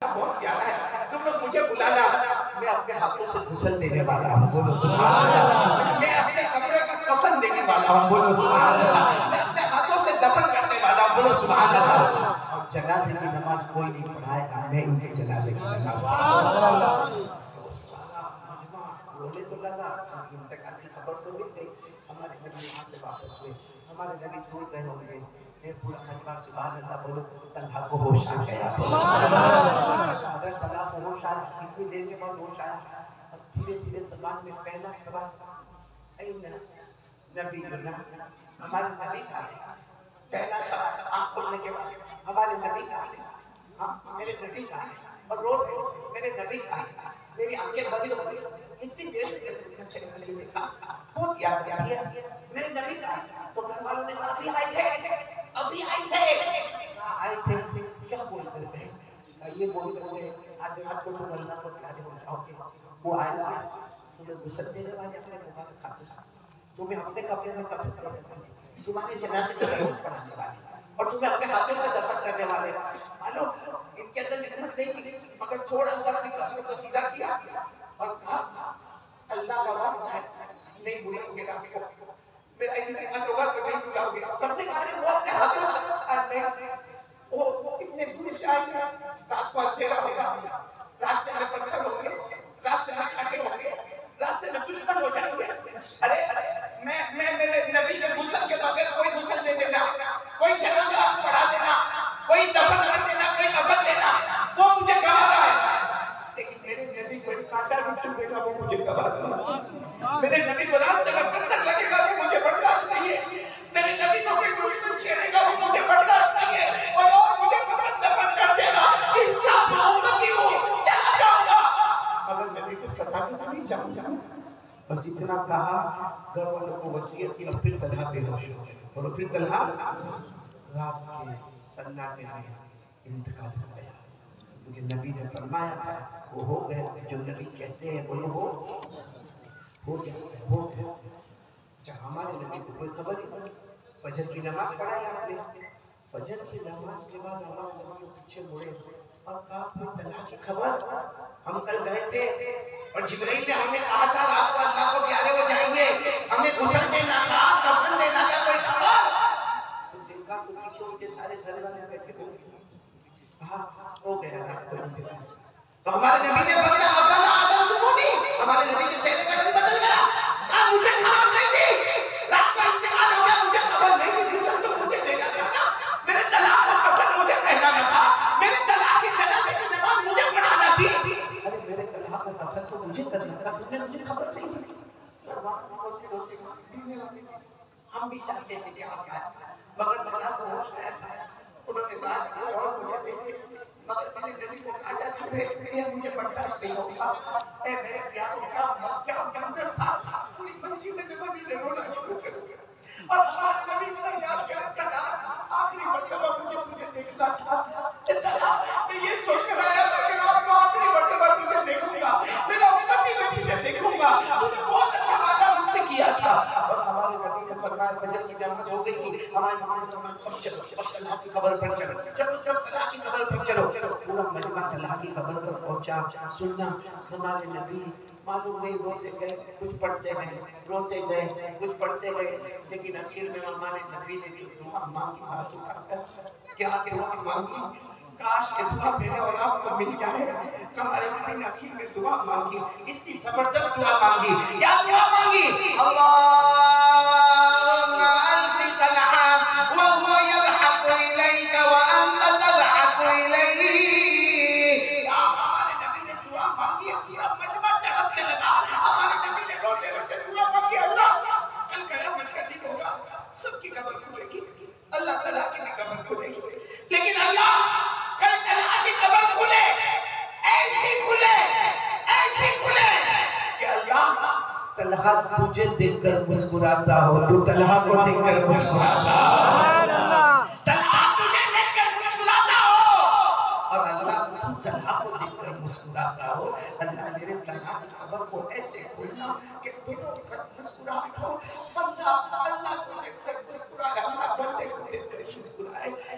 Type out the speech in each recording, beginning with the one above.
بہت پیارا ہے، تم لوگ مجھے بلانا، میں اپنے ہاتھوں سے غسل دینے والا ہوں، بولو سبحان اللہ۔ میں اپنے کپڑے کا کفن دینے والا ہوں، بولو سبحان اللہ۔ میں اپنے ہاتھوں سے دفن کرنے والا ہوں، بولو سبحان اللہ۔ اور جنازے کی نماز کوئی نہیں پڑھائے گا، میں ان کے جنازے کی نماز پڑھاؤں۔ سارا مجمع رونے تو لگا، انتقال کی خبر تو مل گئی۔ ہمارے نبی وہاں سے واپس ہوئے، ہمارے نبی دور گئے ہوں گے، پورا مجمع سبحان اللہ بولو، طلحہ کو ہوش آ گیا، حضرت طلحہ کو ہوش آیا، کتنی دیر کے بعد ہوش آیا، اور دھیرے دھیرے زبان میں پہلا سوال این نبینا، ہمارے نبی کہاں ہے؟ پہلا سوال آنکھ کھولنے کے بعد ہمارے نبی کہاں ہے؟ میرے نبی کہاں ہے؟ اور رو رہے میرے نبی کہاں ہے؟ میری آنکھیں بڑی ہو گئی، اتنی دیر سے چلے دیکھا، بہت یاد آئی ہے میرے نبی کہاں ہے؟ تو گھر والوں نے کہا ابھی آئے تھے، ابھی آئے تھے، آئے تھے کیا بولتے تھے؟ یہ بولتے تھے آج رات کو تم اللہ کو پیارے ہو جاؤ گے، وہ آئے گا تمہیں غسل دینے والے اپنے مبارک ہاتھوں سے، تمہیں اپنے کپڑے میں کفن دینے والے، تمہارے جنازے کی نماز پڑھانے والے، اور تمہیں اپنے ہاتھوں سے دفن کرنے والے۔ معلوم ان کے اندر محنت نہیں تھی، مگر تھوڑا سا اپنی کپڑوں کو سیدھا کیا اور کہا اللہ کا واسطہ ہے نہیں بلاؤ گے رات کو، میرا انتقال ہوگا تو نہیں بلاؤ گے۔ سب نے کہا وہ اپنے ہاتھوں سے وہ اتنے دور سے آئے، رات کو اندھیرا ہوگا، راستے میں پتھر ہوں گے، راستے میں کانٹے ہوں گے، راستے میں دشمن ہو جائیں گے۔ ارے میں میرے نبی کے غسل کے بغیر کوئی غسل دے دینا، کوئی جنازہ پڑھا دینا، کوئی دفن کر دینا، کوئی کفن دینا، وہ مجھے گوارا ہے، لیکن میرے نبی کو کانٹا بھی چبھے گا وہ مجھے گوارا نہیں، میرے نبی کو راستے میں پتھر لگے گا وہ مجھے برداشت نہیں ہے، میرے نبی کو کوئی دشمن چھیڑے گا وہ مجھے برداشت نہیں ہے، اور مجھے کفن دفن کر دینا، انسان امتی ہوں چلا جاؤں گا، مگر نبی کو ستا کے نہیں جاؤں گا۔ بس اتنا کہا، گھر والوں کو وصیت کی، اور پھر طلحہ بے ہوش ہو گئے، اور پھر طلحہ رات کے سناٹے میں انتقال ہو گیا۔ مجھے نبی نے فرمایا تھا وہ ہو گیا جو نبی کہتے ہیں وہ ہو جاتا ہے، ہو گیا۔ جہاں ہمارے نبی کو کوئی خبر ہی نہیں، فجر کی نماز پڑھائی آپ نے، فجر کی نماز کے بعد ہمارے نبی پیچھے مڑے اور کہا کوئی طلحہ کی خبر؟ ہم کل گئے تھے اور جبرائیل نے ہمیں کہا تھا رات کو اللہ کو پیارے ہو جائیں گے، ہمیں غسل دینا تھا، کفن دینا تھا، کوئی خبر؟ تو دیکھا تو پیچھے ان کے سارے گھر والے بیٹھے ہوئے، کہا ہو گیا رات کو انتقال۔ تو ہمارے نبی نے فرمایا افلا اعلمتمونی، ہمارے نبی کے چہرے کا رنگ بدل گیا، کہا مجھے خبر نہیں تھی، رات کا انتقال ہو گیا مجھے خبر نہیں تھی، غسل تو مجھے دینا تھا نا، میرے طلاق کا کفن مجھے پہنانا تھا، میرے طلاق کی جنازے کی نماز مجھے پڑھانا تھی، ارے میرے طلاق کا کفن تو مجھے کرنا تھا، تم نے مجھے خبر نہیں دی۔ روتے روتے دینے والے تھے، ہم بھی چاہتے تھے کہ آپ آئے، مگر طلاق کو ہوش آیا تھا، انہوں نے کہا کہ اور مجھے دے دے، مگر میرے نبی کو کانٹا چبھے، یہ مجھے برداشت نہیں ہوگا۔ اے میرے پیاروں کیا منظر تھا، پوری مسجد میں نبی نے رونا شروع کر دیا، اور ہمارے نبی نے یاد کیا طلاق آخری مرتبہ مجھے تجھے دیکھنا تھا، طلاق میں یہ سوچ کر آیا تھا کہ رات کو آخری مرتبہ تجھے دیکھوں گا، میرا امتی میں تجھے دیکھوں گا، تجھے بہت اچھا وعدہ مجھ سے کیا تھا۔ بس ہمارے نبی نے فرمایا فجر کی نماز ہو گئی تھی، ہمارے نبی نے فرمایا سب چلو طلحہ کی قبر پر چلو، چلو سب طلحہ کی قبر پر چلو، پورا مجمع طلحہ کی قبر پر پہنچا۔ سننا ہمارے نبی معلوم نہیں روتے گئے، کچھ پڑھتے گئے، روتے گئے، کچھ پڑھتے گئے، لیکن آخر میں ہمارے نبی نے جو دعا مانگی ہاتھ اٹھا کر، کیا دعا مانگی؟ کاش کہ دعا میرے اور آپ کو مل جائے۔ ہمارے نبی نے آخر میں دعا مانگی، اتنی زبردست دعا مانگی، کیا دعا مانگی؟ اللہم القِ طلحہ وہو یضحک الیک وانت تضحک الیہ۔ ہمارے نبی نے دعا مانگی، پورا مجمع ٹہلنے لگا، ہمارے نبی نے روتے روتے دعا مانگی، اللہ کل قیامت کا دن ہوگا، سب کی قبر کھلے گی، اللہ تعالیٰ کی بھی قبر کھلے گی، لیکن اللہ کل طلحہ کی قبر کھلے، ایسی کھلے کہ اللہ طلحہ تجھے دیکھ کر مسکراتا ہو، تو طلحہ کو دیکھ کر مسکراتا ہو، طلحہ تجھے دیکھ کر مسکراتا ہو، اور اللہ تو طلحہ کو دیکھ کر مسکراتا ہو۔ اللہ میرے طلحہ کی قبر کو ایسے کھولنا کہ دونوں طرف مسکراہٹ ہو، بندہ اللہ کو دیکھ کر مسکرائے، اللہ بندے کو دیکھ کر مسکرائے۔ میرے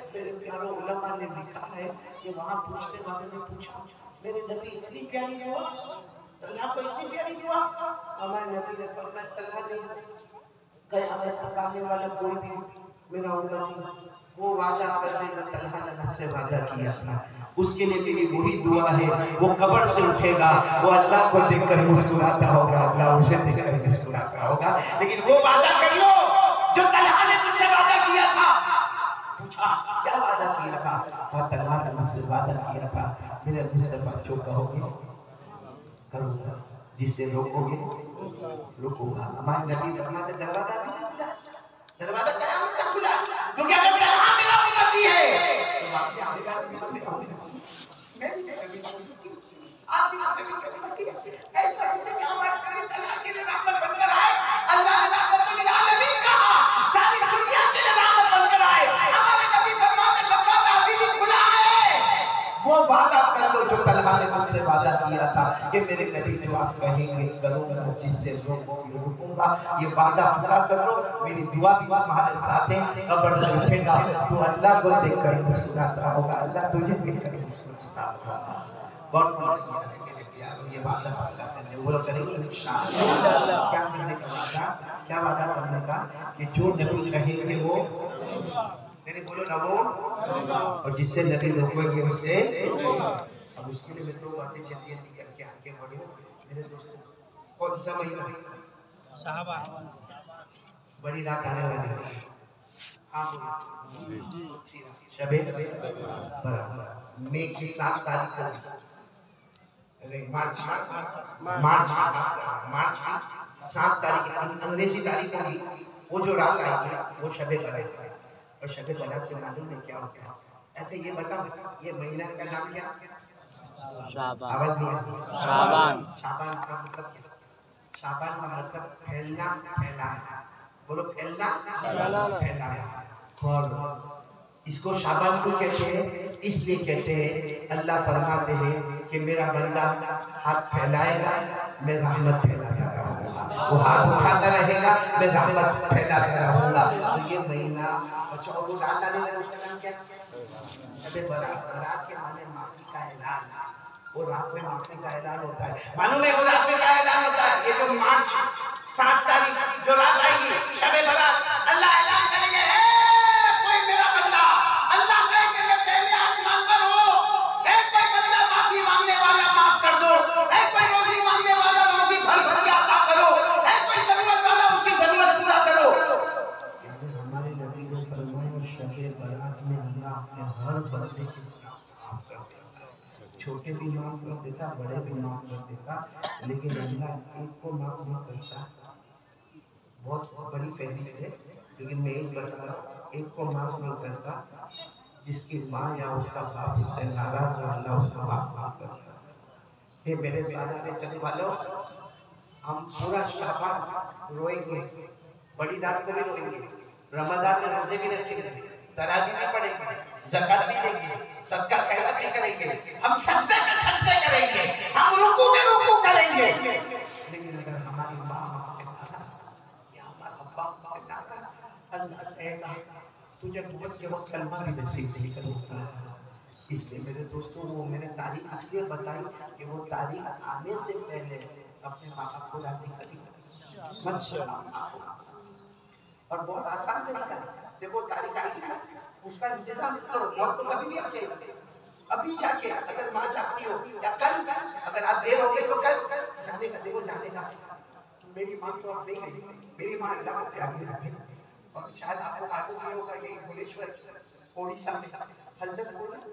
پیاروں علماء نے لکھا ہے کہ وہاں پوچھنے والے نے پوچھا میرے نبی اتنی پیاری دعا اللہ کو اتنی پیاری دعا ہمارے نبی نے فرمایا اللہ نے قیامت تک آنے والا کوئی بھی میرا امتی وہ وعدہ کر دے گا طلحہ نے مجھ سے وعدہ کیا تھا اس کے لیے میری وہی دعا ہے وہ قبر سے اٹھے گا وہ اللہ کو دیکھ کر مسکراتا ہوگا اللہ اسے دیکھ کر مسکراتا ہوگا لیکن وہ وعدہ کر لو جو طلحہ نے مجھ سے وعدہ کیا تھا پوچھا کیا وعدہ کیا تھا کہا طلحہ نے مجھ سے وعدہ کیا تھا میرے مصطفیٰ جو کہو گے کروں گا جس سے روکو گے رکو گا ہمارے نبی فرماتے دروازہ بھی نہیں کھلا دروازہ قیامت تک کھلا کیونکہ اگر طلحہ میرا امتی ہے تو واقعی آنے گا میرا امتی میں بھی کبھی آپ بھی کبھی کرتی ہے ایسا اس سے کیا بات کریں طلحہ کے لیے رحمت بن کر آئے اللہ نے رحمت للعالمین کہا ساری دنیا کے لیے رحمت بن کر آئے ہمارے نبی فرماتے دروازہ ابھی بھی کھلا ہے وہ وعدہ کر لو جو طلحہ نے مجھ سے وعدہ کیا تھا کہ میرے نبی جو آپ کہیں گے کروں گا جس سے رکوں گا یہ وعدہ پورا کر لو میری دعا بھی تمہارے ساتھ ہے قبر سے اٹھے گا تو اللہ کو دیکھ کر مسکراتا ہوگا اللہ تجھے دیکھ کر مسکراتا ہوگا بہت بہت میرے پیاروں یہ وعدہ پورا کرنے وہ کریں گے انشاءاللہ کیا کرنے کا وعدہ کیا وعدہ کرنے کا کہ جو نبی کہیں گے وہ میرے بولو نہ وہ اور جس سے نبی روکیں گے اس سے اب اس کے لیے میں دو باتیں جلدی جلدی کر کے آگے بڑھوں میرے دوستوں کون سا مہینہ شعبان بڑی رات آنے والی ہے ہاں شب برات مئی کی 7 تاریخ کو مارچ 7 تاریخ انگریزی تاریخ ہوگی وہ جو رات آئے گی وہ شب برات ہے اور شب برات کے معلوم میں کیا ہوتا ہے ایسے یہ بتاؤ یہ مہینہ کا نام کیا شعبان شعبان کا مطلب کیا شعبان کا مطلب پھیلنا پھیلانا بولو پھیلنا پھیلانا اور اس کو شعبان کو کہتے ہیں اس لیے کہتے ہیں اللہ فرماتے ہیں کہ میرا بندہ ہاتھ پھیلائے گا میں رحمت پھیلاتا رہوں گا وہ ہاتھ اٹھاتا رہے گا میں رحمت پھیلاتا رہوں گا تو یہ مہینہ اچھا اور وہ رات آنے والا اس کا نام کیا شب برات برات کے معنی معافی کا اعلان وہ رات میں معافی کا اعلان ہوتا ہے معلوم ہے وہ رات میں کا اعلان ہوتا ہے یہ جو مارچ 7 تاریخ جو رات آئے گی شب برات اللہ اعلان کریں گے کوئی میرا بندہ اللہ کہے کہ میں پہلے آسمان پر ہوں کوئی بندہ معافی مانگنے والا معاف کر دو کوئی روزی مانگنے والا روزی بھر بھر کے عطا کرو کوئی ضرورت والا اس کی ضرورت پورا کرو ہمارے نبی نے فرمایا شب برات میں اللہ اپنے ہر بندے کی معاف کر دیتا ہے چھوٹے بھی معاف کر دیتا بڑے بھی معاف کر دیتا لیکن اللہ ایک کو معاف نہیں کرتا بہت بڑی فہرست ہے لیکن میں ایک بتا رہا ہوں ایک کو معاف نہیں کرتا جس کی ماں یا اس کا باپ اس سے ناراض ہو اللہ اس کو معاف کرتا ہے میرے سادہ چند والوں ہم پورا شعبان روئیں گے بڑی رات کو بھی روئیں گے رمضان میں روزے بھی رکھیں گے تراویح بھی پڑھیں گے زکات بھی دیں گے صدقہ خیرات بھی کریں گے ہم سجدے میں سجدے کریں گے ہم رکوع میں رکوع کریں گے لیکن اگر ہماری ماں ہم سے ناراض یا ہمارا باپ ہم سے ناراض اللہ کہے گا تجھے موت کے وقت کلمہ بھی نصیب نہیں کروں گا اس لیے میرے دوستوں وہ میں نے تاریخ اس لیے بتائی کہ وہ تاریخ آنے سے پہلے اپنے ماں باپ کو راضی کری اور بہت آسان طریقہ ہے دیکھو تاریخ آئی ہے اس کا انتظام کرو موت تو کبھی بھی آ جائے گی ابھی جا کے اگر ماں جاتی ہو یا کل اگر آپ دیر ہو گئے تو کل جانے کا دیکھو جانے کا میری ماں تو اب نہیں گئی میری ماں اللہ کو پیاری رکھے اور شاید آپ کو معلوم نہیں ہوگا یہ بھونیشور اڑیسہ میں حضرت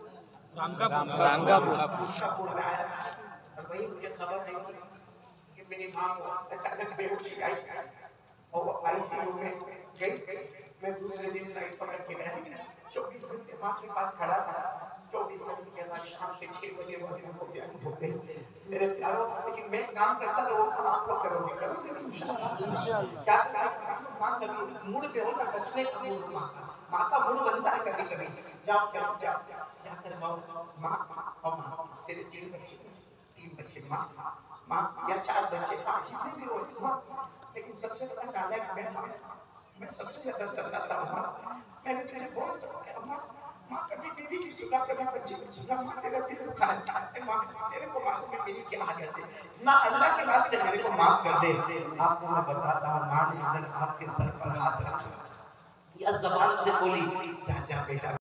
رامکاپور میں آیا اور وہی مجھے خبر ہے کہ میری ماں کو اچانک بے ہوشی آئی اور وہ آئی سی یو میں گئی میں دوسرے دن فلائٹ پکڑ کے گیا 24 گھنٹے ماں کے پاس کھڑا تھا 24 گھنٹے کے بعد شام کے 6 بجے وہ دن کو پیاری ہو گئی میرے پیاروں لیکن میں کام کرتا تو وہ کام آپ لوگ کرو گے انشاءاللہ کیا ماں کبھی موڈ پہ ہونا بچنے کا موڈ ماں کا موڈ بنتا ہے کبھی کبھی جاؤ جا کر ماں تیرے 3 بچے ماں یا 4 بچے جتنے بھی ہو لیکن سب سے بڑا نالائق میں سب سے زیادہ سرکتا ہوں میں نے تجھے بہت سمجھا ماں کبھی بیوی کی سنا کبھی بچے کی سنا ماں تیرا دل دکھاتا ہے ماں تیرے کو معلوم ہے میری کیا حاجت ہے ماں اللہ کے واسطے میرے کو معاف کر دے آپ کو میں بتاتا ہوں ماں نے اگر آپ کے سر پر ہاتھ رکھا یا زبان سے بولی جا جا بیٹا